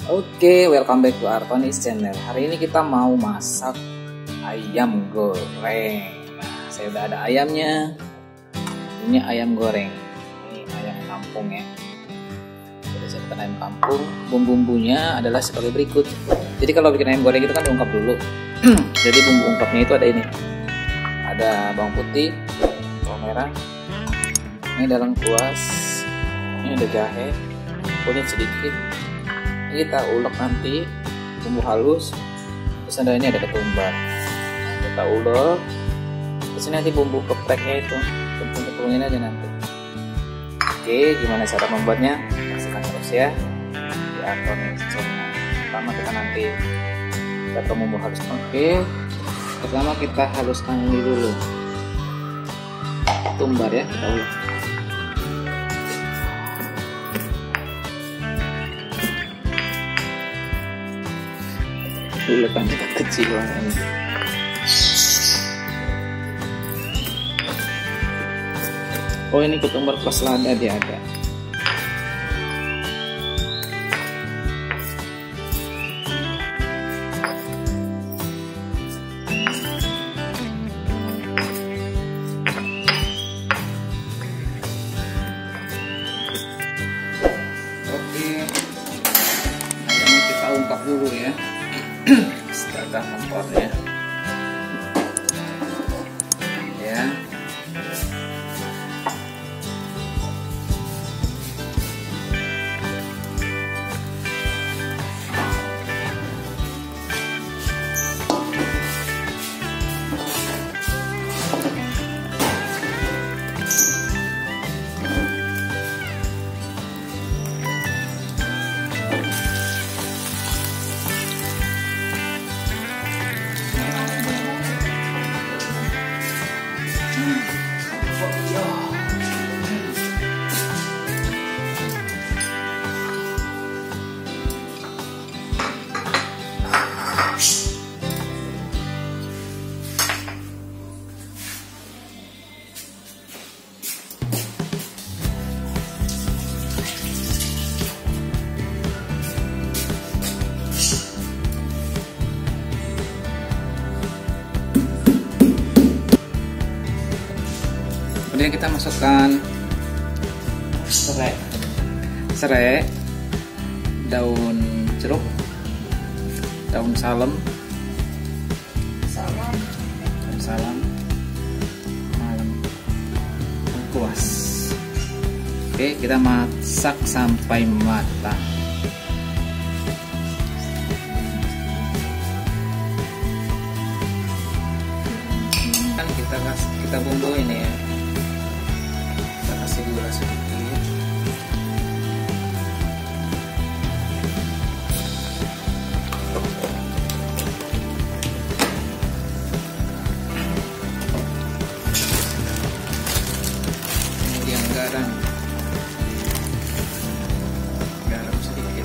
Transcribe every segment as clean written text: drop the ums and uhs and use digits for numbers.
Oke, welcome back to Artonis channel. Hari ini kita mau masak ayam goreng. Nah, saya udah ada ayamnya. Ini ayam goreng. Ini ayam kampung ya. Kita siapkan ayam kampung. Bumbu-bumbunya adalah sebagai berikut. Jadi kalau bikin ayam goreng itu kan diungkap dulu. Jadi bumbu ungkapnya itu ada ini. Ada bawang putih, bawang merah. Ini dalam kuas. Ini ada jahe, kunyit sedikit. Ini kita ulek nanti bumbu halus. Terus ada ini ada ketumbar. Kita ulek. Terus ini nanti bumbu gepreknya itu tepung-tepungin aja nanti. Oke, gimana cara membuatnya? Saksikan terus ya di Artonis channel. Pertama kita nanti kita bumbu halus. Oke, pertama kita haluskan ini dulu. Ketumbar ya, kita ulek. Ulekannya kecil banget ini. Oh, ini ketumbar plus lada dia ada. Oke, ayamnya kita ungkap dulu ya. Setengah mempornya ya. Kemudian kita masukkan serai, daun jeruk, daun salam, lengkuas. Oke, kita masak sampai matang. Kan kita bumbu ini ya. Kasih gula sedikit. Kemudian garam sedikit.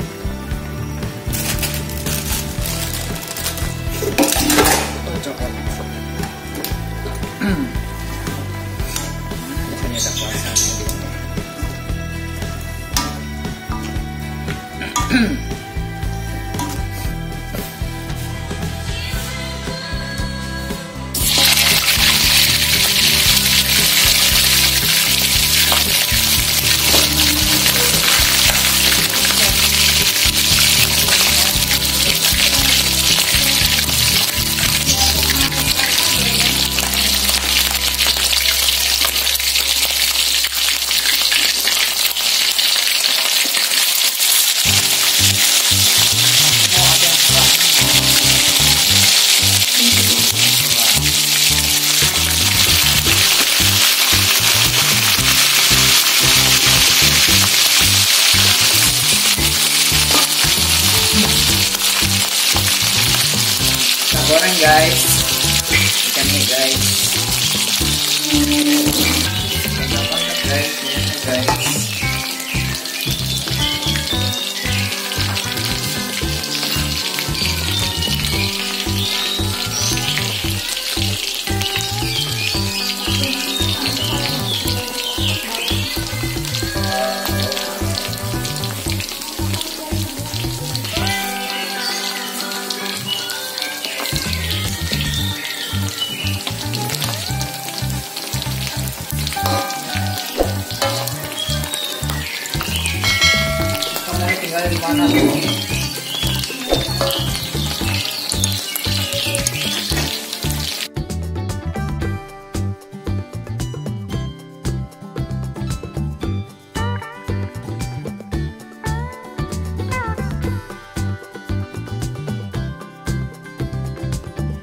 Coklat. Biasanya ada kuasanya gitu. Goreng guys, ikannya guys, guys. tangan.